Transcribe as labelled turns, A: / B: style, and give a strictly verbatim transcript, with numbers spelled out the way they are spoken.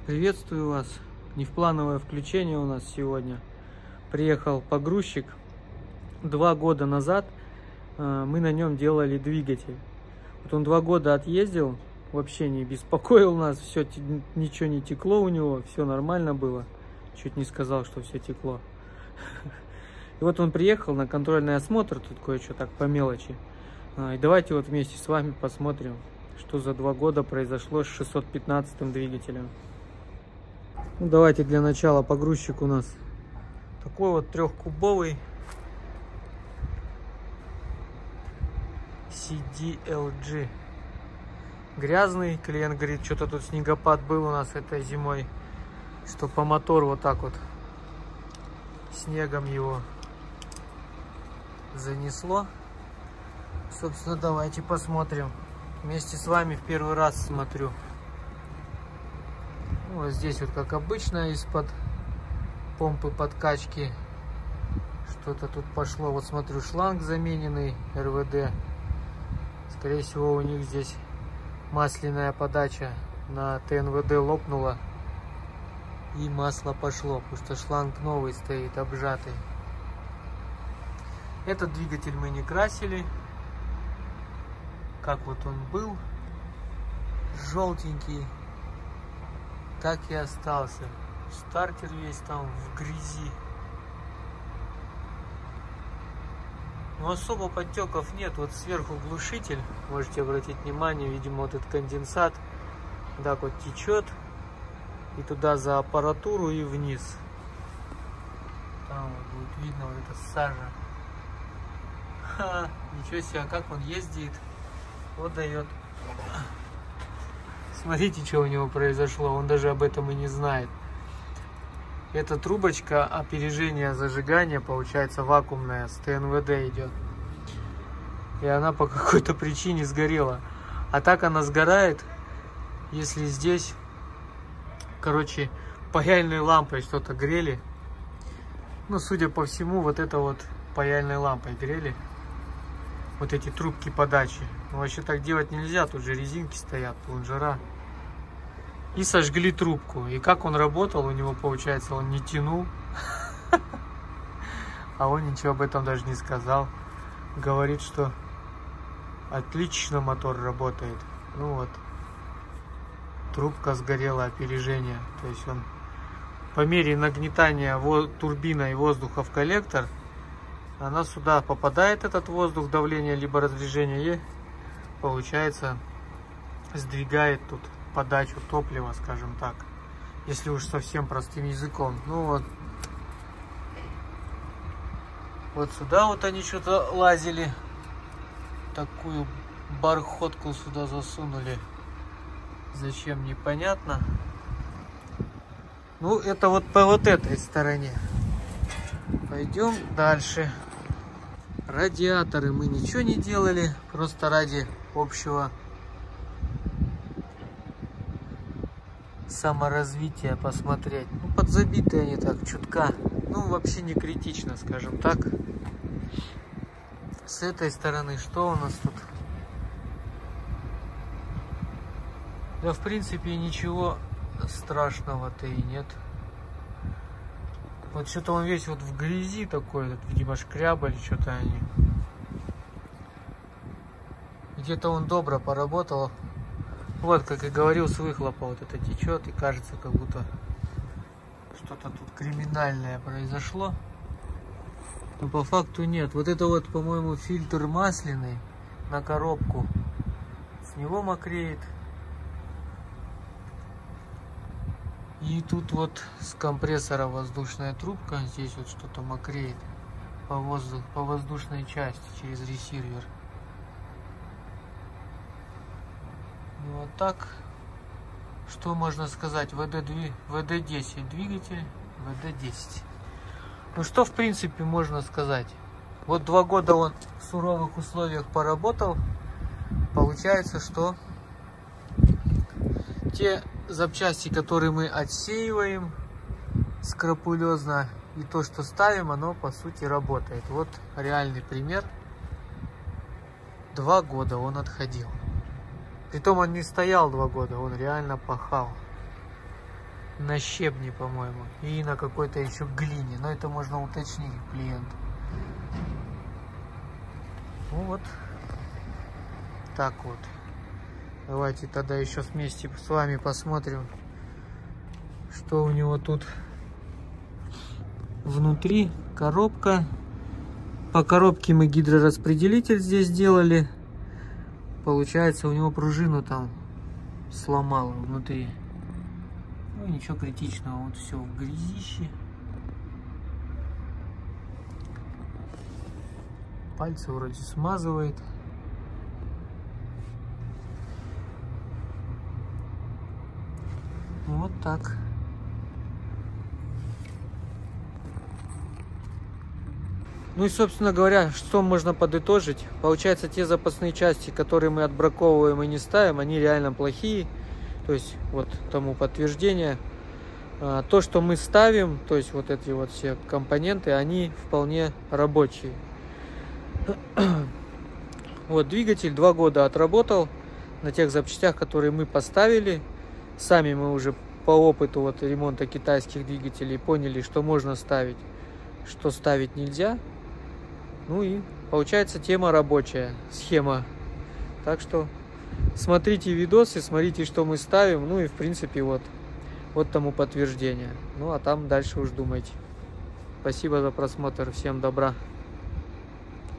A: Приветствую вас. Невплановое включение у нас сегодня. Приехал погрузчик. Два года назад мы на нем делали двигатель. Вот он два года отъездил, вообще не беспокоил нас, все, ничего не текло у него, все нормально было. Чуть не сказал, что все текло. И вот он приехал на контрольный осмотр, тут кое-что так по мелочи. И давайте вот вместе с вами посмотрим, что за два года произошло с шестьсот пятнадцатым двигателем. Ну, давайте для начала погрузчик у нас такой вот трехкубовый си ди эл джи. Грязный. Клиент говорит, что-то тут снегопад был у нас этой зимой, что по мотору вот так вот снегом его занесло. Собственно, давайте посмотрим. Вместе с вами в первый раз смотрю. Вот здесь вот, как обычно, из-под помпы подкачки что-то тут пошло. Вот смотрю, шланг замененный, эр вэ дэ. Скорее всего, у них здесь масляная подача на тэ эн вэ дэ лопнула, и масло пошло, потому что шланг новый стоит, обжатый. Этот двигатель мы не красили. Как вот он был, желтенький, так и остался. Стартер весь там в грязи. Но особо подтеков нет. Вот сверху глушитель, можете обратить внимание, видимо, вот этот конденсат так вот течет и туда за аппаратуру и вниз. Там вот будет видно вот эта сажа. Ха, ничего себе, а как он ездит. Вот дает. Смотрите, что у него произошло. Он даже об этом и не знает. Эта трубочка опережения зажигания, получается, вакуумная, с тэ эн вэ дэ идет. И она по какой-то причине сгорела. А так она сгорает, если здесь, короче, паяльной лампой что-то грели. Ну, судя по всему, вот это вот паяльной лампой грели. Вот эти трубки подачи. Но вообще так делать нельзя, тут же резинки стоят, плунжера. И сожгли трубку. И как он работал, у него, получается, он не тянул. А он ничего об этом даже не сказал. Говорит, что отлично мотор работает. Ну вот. Трубка сгорела, опережение. То есть он по мере нагнетания турбиной воздуха в коллектор, она сюда попадает, этот воздух, давление либо разрежение, и получается сдвигает тут подачу топлива, скажем так, если уж совсем простым языком. Ну вот, вот сюда вот они что-то лазили, такую бархотку сюда засунули, зачем, непонятно. Ну, это вот по вот этой стороне. Пойдем дальше. Радиаторы мы ничего не делали, просто ради общего саморазвития посмотреть. Ну, подзабитые они так чутка. Ну, вообще не критично, скажем так. С этой стороны что у нас тут? Да, в принципе, ничего страшного-то и нет. Вот что-то он весь вот в грязи такой, вот, видимо, шкрябали что-то они. Где-то он добро поработал. Вот, как и говорил, с выхлопа вот это течет, и кажется, как будто что-то тут криминальное произошло. Но по факту нет. Вот это вот, по-моему, фильтр масляный на коробку. С него мокреет. И тут вот с компрессора воздушная трубка. Здесь вот что-то мокреет по, воздух, по воздушной части через ресивер. Ну, вот так. Что можно сказать? вэ дэ десять двигатель. вэ дэ десять. Ну что, в принципе, можно сказать? Вот два года он в суровых условиях поработал. Получается, что те запчасти, которые мы отсеиваем скрупулезно, и то, что ставим, оно по сути работает. Вот реальный пример. Два года он отходил. Притом он не стоял два года, он реально пахал. на щебне, по-моему, и на какой-то еще глине, но это можно уточнить у клиента. Ну вот так вот. Давайте тогда еще вместе с вами посмотрим, что у него тут внутри. Коробка. По коробке мы гидрораспределитель здесь сделали. Получается, у него пружину там сломало внутри. Ну, ничего критичного. Вот все в грязище. Пальцы вроде смазывает. Вот так. Ну и, собственно говоря, что можно подытожить? Получается, те запасные части, которые мы отбраковываем и не ставим, они реально плохие. То есть, вот тому подтверждение. То, что мы ставим, то есть вот эти вот все компоненты, они вполне рабочие. Вот двигатель два года отработал на тех запчастях, которые мы поставили. Сами мы уже по опыту вот ремонта китайских двигателей поняли, что можно ставить, что ставить нельзя. Ну и получается, тема рабочая, схема. Так что смотрите видосы, смотрите, что мы ставим. Ну и в принципе вот, вот тому подтверждение. Ну а там дальше уж думайте. Спасибо за просмотр, всем добра.